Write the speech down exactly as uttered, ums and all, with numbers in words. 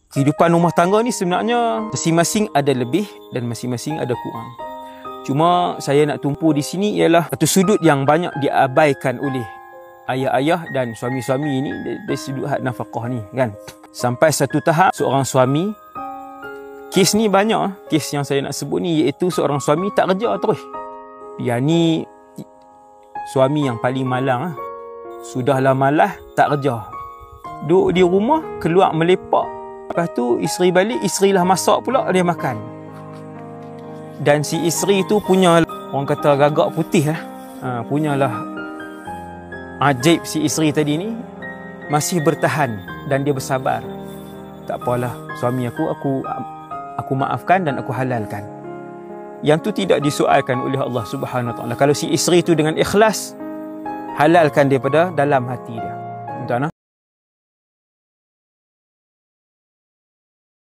kehidupan rumah tangga ni sebenarnya masing-masing ada lebih dan masing-masing ada kurang. Cuma saya nak tumpu di sini ialah satu sudut yang banyak diabaikan oleh ayah-ayah dan suami-suami ni dari sudut hak nafkah ni kan. Sampai satu tahap seorang suami, kes ni banyak, kes yang saya nak sebut ni iaitu seorang suami tak kerja terus. Yang ni suami yang paling malang. Sudahlah malas tak kerja, duduk di rumah, keluar melepak. Lepas tu isteri balik, isteri lah masak pula, dia makan. Dan si isteri tu punya, orang kata gagak putih lah. Ha, punyalah ajaib si isteri tadi ni masih bertahan dan dia bersabar. Tak apalah, suami aku, aku aku maafkan dan aku halalkan. Yang tu tidak disoalkan oleh Allah Subhanahu Wa Taala. Kalau si isteri tu dengan ikhlas, halalkan daripada dalam hati dia.